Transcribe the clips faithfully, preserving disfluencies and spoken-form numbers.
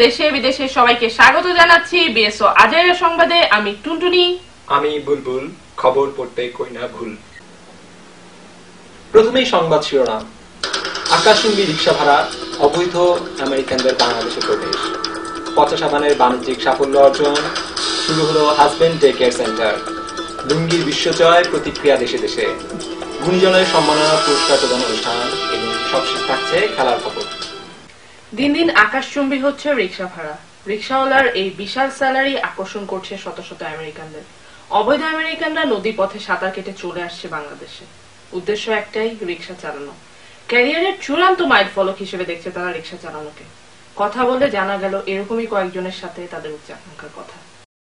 দেশে বিদেশে সবাইকে স্বাগত জানাচ্ছি বিএসও আজাইরা সংবাদে। আমি টুনটুনি, আমি বুলবুল। খবর পড়তে কই না ভুল। প্রথমেই সংবাদ শিরোনাম। আকাশচুম্বী রিক্সা ভাড়া, অবৈধ আমেরিকানদের বাংলাদেশে প্রবেশ, পচা সাবানের বাণিজ্যিক সাফল্য অর্জন, শুরু হলো হাজবেন্ড ডে কেয়ার সেন্টার, লুঙ্গির বিশ্বজয়, প্রতিক্রিয়া দেশে দেশে, গুণীজনের সম্মাননা পুরস্কার প্রদান অনুষ্ঠান এবং সবশেষ থাকছে খেলার খবর। দিন দিন আকাশচুম্বী হচ্ছে রিক্সা ভাড়া। রিক্সাওয়ালার এই বিশাল স্যালারি আকর্ষণ করছে শত শত আমেরিকানদের। অবৈধ আমেরিকানরা নদী পথে সাঁতার কেটে চলে আসছে বাংলাদেশে। উদ্দেশ্য একটাই, রিক্সা চালানো। ক্যারিয়ারের চূড়ান্ত মাইল ফলক হিসেবে দেখছে তারা রিক্সা চালানোকে। কথা বলে জানা গেল এরকমই কয়েকজনের সাথে তাদের উচ্চাকাঙ্ক্ষার কথা।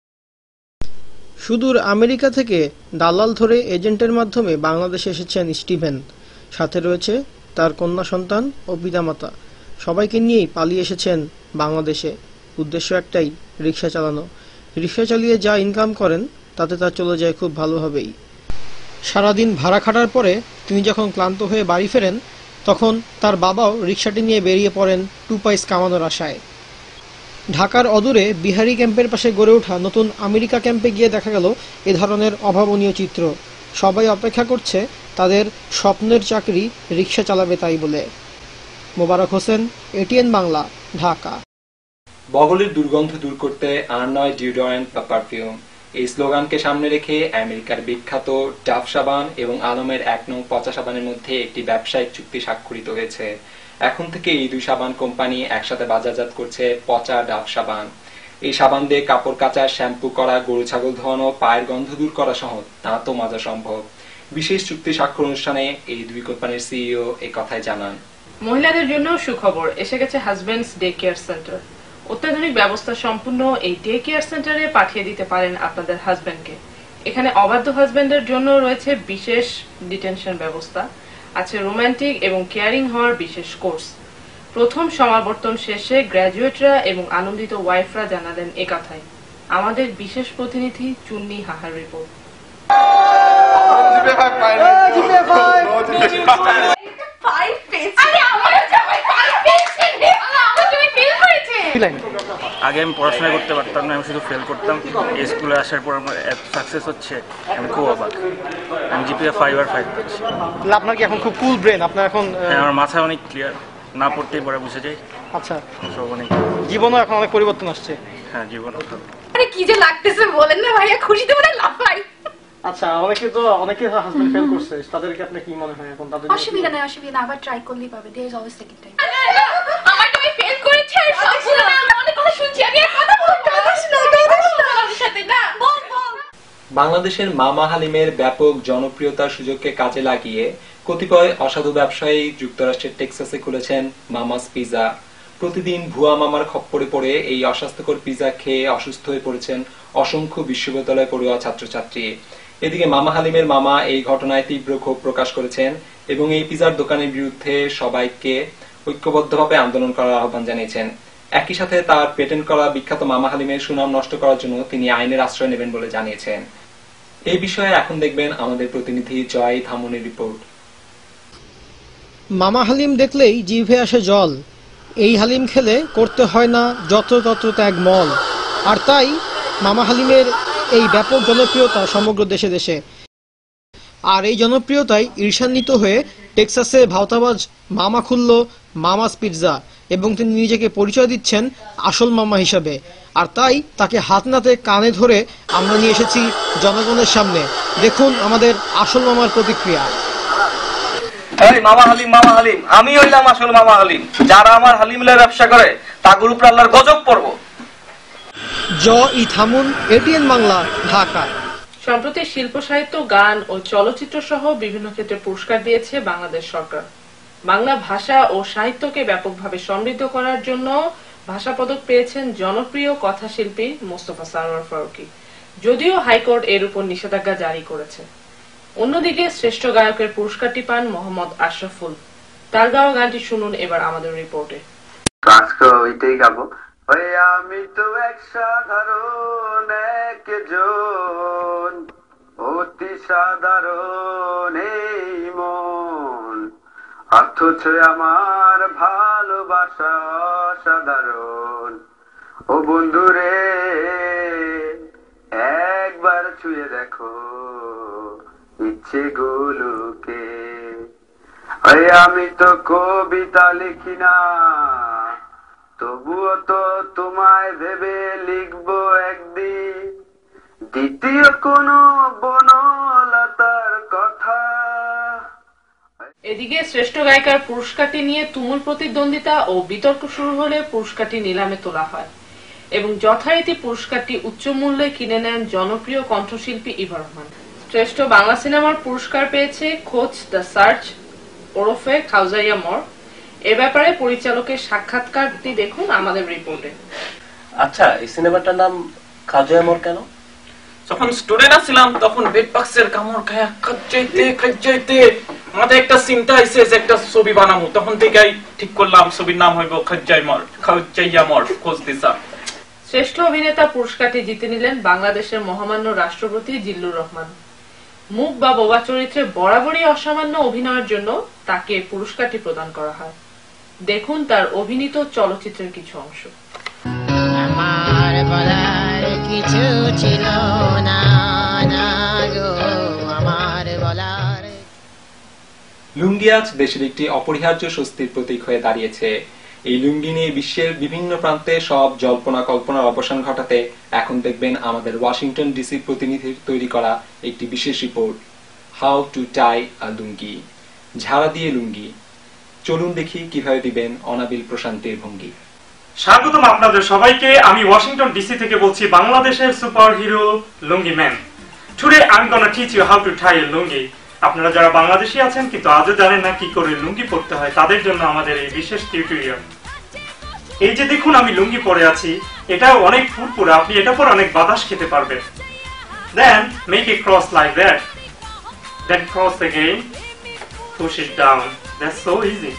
সুদূর আমেরিকা থেকে দালাল ধরে এজেন্টের মাধ্যমে বাংলাদেশে এসেছেন স্টিভেন। সাথে রয়েছে তার কন্যা সন্তান ও পিতামাতা। সবাইকে নিয়েই পালিয়ে এসেছেন বাংলাদেশে। উদ্দেশ্য একটাই, রিক্সা চালানো। রিক্সা চালিয়ে যা ইনকাম করেন তাতে তা চলে যায় খুব ভালোভাবেই। সারাদিন ভাড়া খাটার পরে তিনি যখন ক্লান্ত হয়ে বাড়ি ফেরেন তখন তার বাবাও রিক্সাটি নিয়ে বেরিয়ে পড়েন টু পাইস কামানোর আশায়। ঢাকার অদূরে বিহারি ক্যাম্পের পাশে গড়ে ওঠা নতুন আমেরিকা ক্যাম্পে গিয়ে দেখা গেল এ ধরনের অভাবনীয় চিত্র। সবাই অপেক্ষা করছে তাদের স্বপ্নের চাকরি রিক্সা চালাবে তাই বলে। মোবারক হোসেন, এটিএন বাংলা, ঢাকা। বগলের দুর্গন্ধ দূর করতে আর নয় ডিওডোরেন্ট বা পারফিউম, এই স্লোগানকে সামনে রেখে আমেরিকার বিখ্যাত ডাভ সাবান এবং আলমের এক নং পচা সাবানের মধ্যে একটি ব্যবসায়িক চুক্তি স্বাক্ষরিত হয়েছে। এখন থেকে এই দুই সাবান কোম্পানি একসাথে বাজারজাত করছে পচা ডাভ সাবান। এই সাবান দিয়ে কাপড় কাচা, শ্যাম্পু করা, গরু ছাগল ধোয়ানো, পায়ের গন্ধ দূর করা সহ দাঁতও মাজা সম্ভব। বিশেষ চুক্তি স্বাক্ষর অনুষ্ঠানে এই দুই কোম্পানির সিইও এই কথাই জানান। মহিলাদের জন্য সুখবর, এসে গেছে হাজবেন্ডস ডে কেয়ার সেন্টার। অত্যাধুনিক ব্যবস্থা সম্পূর্ণ এই ডে কেয়ার সেন্টারে পাঠিয়ে দিতে পারেন আপনাদের হাজবেন্ডকে। এখানে অবাধ্য হাজবেন্ডের জন্য রয়েছে বিশেষ ডিটেনশন ব্যবস্থা, আছে রোমান্টিক এবং কেয়ারিং হওয়ার বিশেষ কোর্স। প্রথম সমাবর্তন শেষে গ্র্যাজুয়েটরা এবং আনন্দিত ওয়াইফরা জানালেন এ কথাই। আমাদের বিশেষ প্রতিনিধি চুন্নি হাহার রিপোর্ট। আগে আমি পড়াশোনা করতে পারতাম না, আমি শুধু ফেল করতাম। এই স্কুলে আসার পর আমার এত সাকসেস হচ্ছে, আমি খুব অবাক। আমি জিপিএ ফাইভ আর ফাইভ পাচ্ছি। আপনার কি এখন খুব কুল ব্রেন? আপনার এখন আমার মাথা অনেক ক্লিয়ার, না পড়তেই পরে বুঝে যাই। আচ্ছা, সব অনেক জীবনও এখন অনেক পরিবর্তন আসছে। হ্যাঁ, জীবন আরে কি যে লাগতেছে বলেন না ভাইয়া, খুশিতে মনে লাফাই। আচ্ছা, অনেকে তো অনেকে হাজবেন্ড ফেল করছে, তাদেরকে আপনি কি মনে হয় এখন তাদের? অসুবিধা নাই, অসুবিধা না, আবার ট্রাই করলেই পাবে। There is always second time. আমার তুমি ফেল করেছে আর সব শুনে আমি অনেক কথা শুনছি। আমি আর কথা বলতে পারছি না, তোমাদের সাথে না। বল বল। বাংলাদেশের মামা হালিমের ব্যাপক জনপ্রিয়তার সুযোগকে কাজে লাগিয়ে কতিপয় অসাধু ব্যবসায়ী যুক্তরাষ্ট্রের টেক্সাসে খুলেছেন মামাস পিজা। প্রতিদিন ভুয়া মামার খপ্পরে পড়ে এই অস্বাস্থ্যকর পিজা খেয়ে অসুস্থ হয়ে পড়েছেন অসংখ্য বিশ্ববিদ্যালয় পড়ুয়া ছাত্রছাত্রী। এদিকে মামা হালিমের মামা এই ঘটনায় তীব্র ক্ষোভ প্রকাশ করেছেন এবং এই পিজার দোকানের বিরুদ্ধে সবাইকে ঐক্যবদ্ধভাবে আন্দোলন করার আহ্বান জানিয়েছেন। একই সাথে তার পেটেন্ট করা বিখ্যাত মামা হালিমের সুনাম নষ্ট করার জন্য তিনি আইনের আশ্রয় নেবেন বলে জানিয়েছেন। এই বিষয়ে এখন দেখবেন আমাদের প্রতিনিধি জয় ধামনের রিপোর্ট। মামা হালিম দেখলেই জিভে আসে জল। এই হালিম খেলে করতে হয় না যত্রতত্র ত্যাগ মল। আর তাই মামা হালিমের এই ব্যাপক জনপ্রিয়তা সমগ্র দেশে দেশে। আর এই জনপ্রিয়তায় ঈর্ষান্বিত হয়ে টেক্সাসে ভাওতাবাজ মামা খুলল মামাস পিৎজা এবং তিনি নিজেকে পরিচয় দিচ্ছেন আসল মামা হিসাবে। আর তাই তাকে হাত নাতে কানে ধরে আমরা নিয়ে এসেছি জনগণের সামনে। দেখুন আমাদের আসল মামার প্রতিক্রিয়া। এই মামা হালিম, মামা হালিম, আমি হইলাম আসল মামা হালিম। যারা আমার হালিমের ব্যবসা করে তাগুর উপর আল্লাহর গজব পড়ব। জ ই থামুন, এটিএন বাংলা, ঢাকা। সম্প্রতি শিল্প সাহিত্য, গান ও চলচ্চিত্র সহ বিভিন্ন ক্ষেত্রে পুরস্কার দিয়েছে বাংলাদেশ সরকার। বাংলা ভাষা ও সাহিত্যকে ব্যাপকভাবে সমৃদ্ধ করার জন্য ভাষা পদক পেয়েছেন জনপ্রিয় কথাশিল্পী মোস্তফা সারোয়ার ফারুকী। যদিও হাইকোর্ট এর উপর নিষেধাজ্ঞা জারি করেছে। অন্যদিকে শ্রেষ্ঠ গায়কের পুরস্কারটি পান মোহাম্মদ আশরাফুল। তার গাওয়া গানটি শুনুন এবার আমাদের রিপোর্টে। ওইটাই গাবো। আমি তো এক সাধারণ একজন, অতি সাধারণ এই মন, অথচ আমার ভালোবাসা অসাধারণ। ও বন্ধু রে একবার ছুঁয়ে দেখো ইচ্ছে গুলোকে। ওই আমি তো কবিতা লিখি না, তবুও তো তোমায় ভেবে লিখবো একদিন দ্বিতীয় কোনো বনলতার কথা। এদিকে শ্রেষ্ঠ গায়িকার পুরস্কারটি নিয়ে তুমুল প্রতিদ্বন্দ্বিতা ও বিতর্ক শুরু হলে পুরস্কারটি নিলামে তোলা হয় এবং যথারীতি পুরস্কারটি উচ্চ মূল্যে কিনে নেন জনপ্রিয় কণ্ঠশিল্পী ইভা রহমান। শ্রেষ্ঠ বাংলা সিনেমার পুরস্কার পেয়েছে খোঁজ দ্য সার্চ ওরফে খাউজাইয়া মর। এ ব্যাপারে পরিচালকের সাক্ষাৎকারটি দেখুন আমাদের রিপোর্টে। আচ্ছা, এই সিনেমাটার নাম খাউজাইয়া মর কেন? যখন স্টুডেন্ট ছিলাম তখন বেডবাক্সের কামড় খায়া খাইতে খাইতে মাথায় একটা চিন্তা আইছে যে একটা ছবি বানাবো, তখন থেকেই ঠিক করলাম ছবির নাম হইব খাউজাইয়া মর খাউজাইয়া মর খোঁজ দিশা। শ্রেষ্ঠ অভিনেতা পুরস্কারটি জিতে নিলেন বাংলাদেশের মহামান্য রাষ্ট্রপতি জিল্লুর রহমান। মুখ বা বোবা চরিত্রে বরাবরই অসামান্য অভিনয়ের জন্য তাকে পুরস্কারটি প্রদান করা হয়। দেখুন তার অভিনীত চলচ্চিত্রের কিছু অংশ। আমার বলার কিছু ছিল না না গো আমার বলার। লুঙ্গি আজ দেশের একটি অপরিহার্য স্বস্তির প্রতীক হয়ে দাঁড়িয়েছে। এই লুঙ্গি নিয়ে বিশ্বের বিভিন্ন প্রান্তে সব জল্পনা কল্পনার অবসান ঘটাতে এখন দেখবেন আমাদের ওয়াশিংটন ডিসি প্রতিনিধির তৈরি করা একটি বিশেষ report, how to tie a lungi, ঝাড়া দিয়ে লুঙ্গি। চলুন দেখি কিভাবে দিবেন অনাবিল প্রশান্তির ভঙ্গি। স্বাগতম আপনাদের সবাইকে। আমি ওয়াশিংটন ডিসি থেকে বলছি, বাংলাদেশের super hero lungi man. Today I am gonna teach you how to tie a lungi. আপনারা যারা বাংলাদেশি আছেন কিন্তু আজও জানেন না কি করে লুঙ্গি পরতে হয়, তাদের জন্য আমাদের এই বিশেষ টিউটোরিয়াল। এই যে দেখুন আমি লুঙ্গি পরে আছি, এটা অনেক ফুরফুরে, আপনি এটা পরে অনেক বাতাস খেতে পারবেন। Then make a cross like that, then cross again, push it down. That's so easy.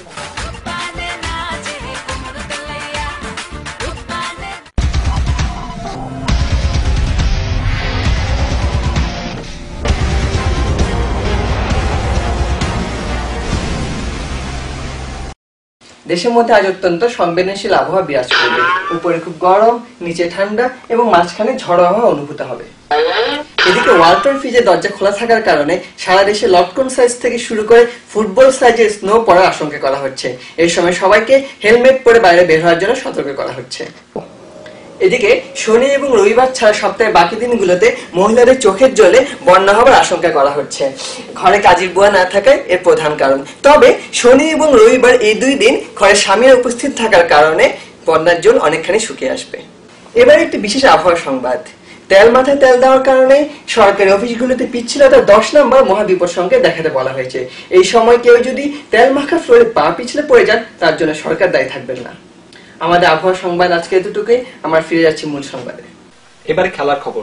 দেশের মধ্যে আজ অত্যন্ত সংবেদনশীল আবহাওয়া বিরাজ করবে। উপরে খুব গরম, নিচে ঠান্ডা এবং মাঝখানে ঝড় আবহাওয়া অনুভূত হবে। এদিকে ওয়ালটন ফ্রিজের দরজা খোলা থাকার কারণে সারা দেশে লটকন সাইজ থেকে শুরু করে ফুটবল সাইজের স্নো পড়ার আশঙ্কা করা হচ্ছে। এই সময় সবাইকে হেলমেট পরে বাইরে বের হওয়ার জন্য সতর্ক করা হচ্ছে। এদিকে শনি এবং রবিবার ছাড়া সপ্তাহের বাকি দিনগুলোতে মহিলাদের চোখের জলে বন্যা হবার আশঙ্কা করা হচ্ছে। ঘরে কাজের বুয়া না থাকায় এর প্রধান কারণ। তবে শনি এবং রবিবার এই দুই দিন ঘরে স্বামীর উপস্থিত থাকার কারণে বন্যার জল অনেকখানি শুকিয়ে আসবে। এবার একটি বিশেষ আবহাওয়া সংবাদ। তেল মাথায় তেল দেওয়ার কারণে সরকারি অফিসগুলোতে পিচ্ছিলতা দশ নম্বর মহাবিপদ সংকেত দেখাতে বলা হয়েছে। এই সময় কেউ যদি তেল মাখা ফ্লোরে পা পিছলে পড়ে যান তার জন্য সরকার দায়ী থাকবেন না। আমাদের আবহাওয়া সংবাদ আজকে এতটুকুই। আমরা ফিরে যাচ্ছি মূল সংবাদে। এবারে খেলার খবর।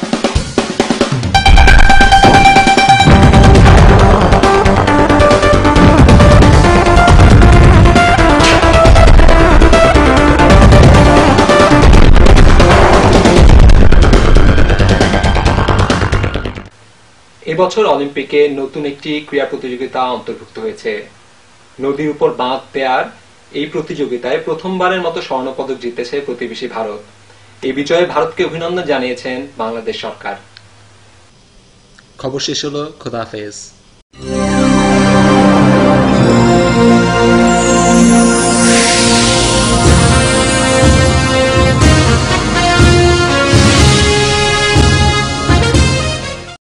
এবছর অলিম্পিকে নতুন একটি ক্রীড়া প্রতিযোগিতা অন্তর্ভুক্ত হয়েছে। নদীর উপর বাঁধ দেয়ার এই প্রতিযোগিতায় প্রথমবারের মতো স্বর্ণপদক জিতেছে প্রতিবেশী ভারত। এই বিজয়ে ভারতকে অভিনন্দন জানিয়েছেন বাংলাদেশ সরকার। খবর শেষ হলো। খোদা হাফেজ।